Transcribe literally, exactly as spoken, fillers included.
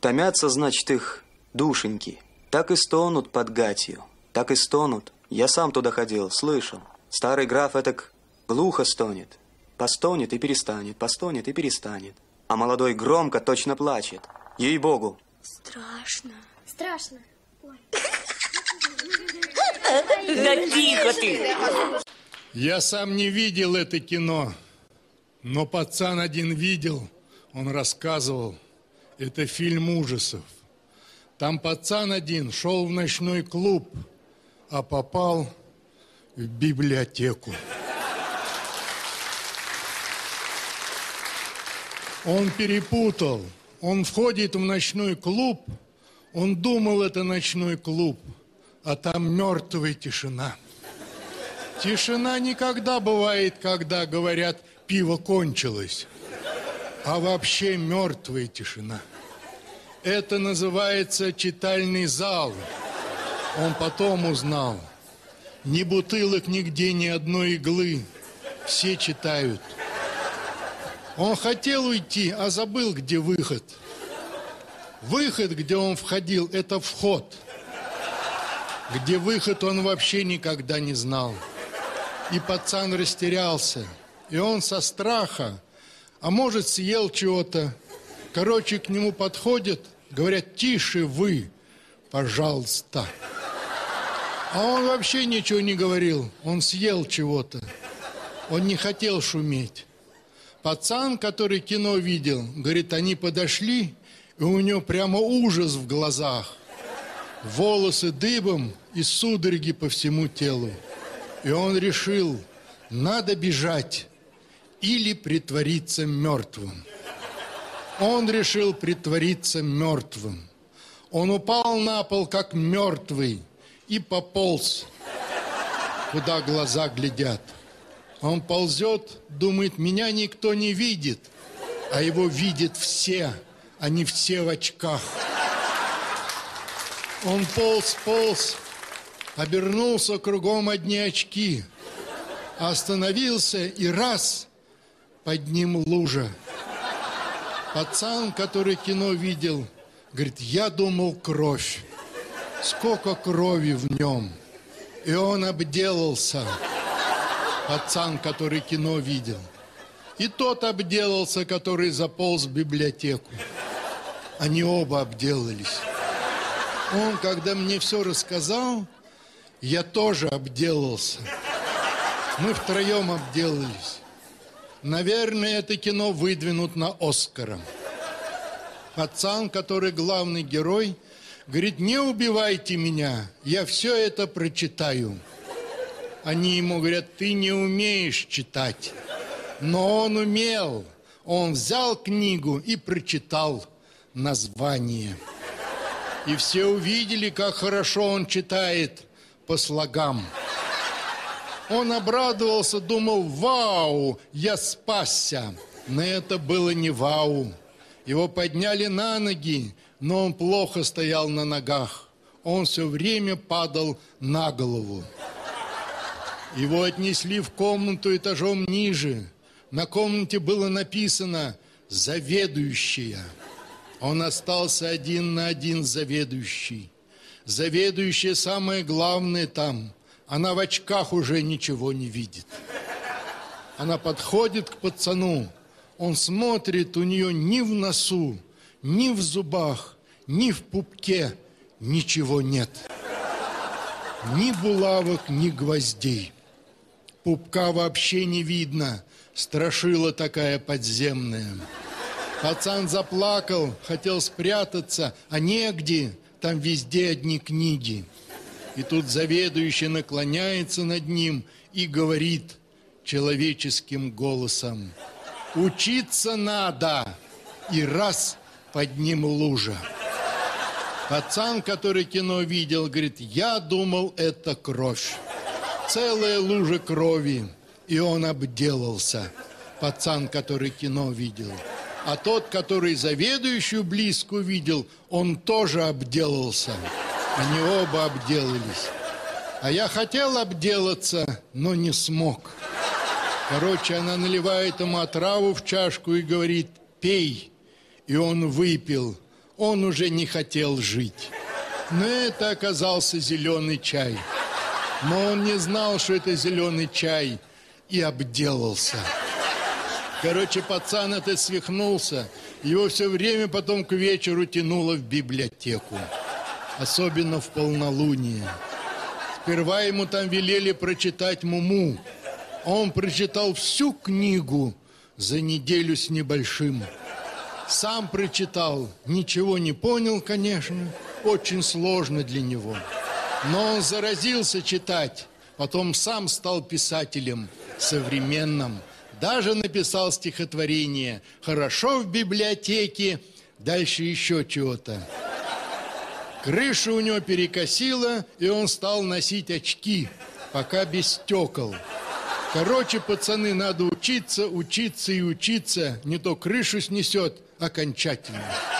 Томятся, значит, их душеньки. Так и стонут под гатью. Так и стонут. Я сам туда ходил, слышал. Старый граф этак глухо стонет. Постонет и перестанет, постонет и перестанет. А молодой громко точно плачет. Ей-богу. Страшно. Страшно. Ой. Да тихо ты! Я сам не видел это кино, но пацан один видел, он рассказывал. Это фильм ужасов. Там пацан один шел в ночной клуб, а попал в библиотеку. Он перепутал. Он входит в ночной клуб, он думал, это ночной клуб, а там мертвая тишина. Тишина никогда бывает, когда говорят, пиво кончилось, а вообще мертвая тишина. Это называется читальный зал. Он потом узнал. Ни бутылок нигде, ни одной иглы. Все читают. Он хотел уйти, а забыл, где выход. Выход, где он входил, это вход. Где выход, он вообще никогда не знал. И пацан растерялся. И он со страха, а может, съел чего-то. Короче, к нему подходят, говорят, тише вы, пожалуйста. А он вообще ничего не говорил. Он съел чего-то. Он не хотел шуметь. Пацан, который кино видел, говорит, они подошли, и у него прямо ужас в глазах. Волосы дыбом и судороги по всему телу. И он решил, надо бежать или притвориться мертвым. Он решил притвориться мертвым. Он упал на пол, как мертвый, и пополз, куда глаза глядят. Он ползет, думает, меня никто не видит, а его видят все, они все в очках. Он полз, полз, обернулся, кругом одни очки, остановился и раз, под ним лужа. Пацан, который кино видел, говорит, я думал, кровь, сколько крови в нем, и он обделался. Пацан, который кино видел. И тот обделался, который заполз в библиотеку. Они оба обделались. Он, когда мне все рассказал, я тоже обделался. Мы втроем обделались. Наверное, это кино выдвинут на Оскара. Пацан, который главный герой, говорит, не убивайте меня, я все это прочитаю. Они ему говорят, ты не умеешь читать. Но он умел. Он взял книгу и прочитал название. И все увидели, как хорошо он читает по слогам. Он обрадовался, думал, вау, я спасся. Но это было не вау. Его подняли на ноги, но он плохо стоял на ногах. Он все время падал на голову. Его отнесли в комнату этажом ниже. На комнате было написано «Заведующая». Он остался один на один с заведующей. Заведующая самое главное там. Она в очках уже ничего не видит. Она подходит к пацану. Он смотрит, у нее ни в носу, ни в зубах, ни в пупке ничего нет. Ни булавок, ни гвоздей. Пупка вообще не видно, страшила такая подземная. Пацан заплакал, хотел спрятаться, а негде, там везде одни книги. И тут заведующий наклоняется над ним и говорит человеческим голосом, учиться надо, и раз под ним лужа. Пацан, который кино видел, говорит, я думал, это кровь. Целая лужа крови, и он обделался. Пацан, который кино видел. А тот, который заведующую близко видел, он тоже обделался. Они оба обделались. А я хотел обделаться, но не смог. Короче, она наливает ему отраву в чашку и говорит, пей. И он выпил. он уже не хотел жить. Но это оказался зеленый чай. Но он не знал, что это зеленый чай, и обделался. Короче, пацан этот свихнулся. Его все время потом к вечеру тянуло в библиотеку. Особенно в полнолуние. Сперва ему там велели прочитать Муму. Он прочитал всю книгу за неделю с небольшим. Сам прочитал, ничего не понял, конечно, очень сложно для него. Но он заразился читать, потом сам стал писателем современным. Даже написал стихотворение «Хорошо в библиотеке», дальше еще чего-то. Крышу у него перекосило, и он стал носить очки, пока без стекол. Короче, пацаны, надо учиться, учиться и учиться, не то крышу снесет окончательно.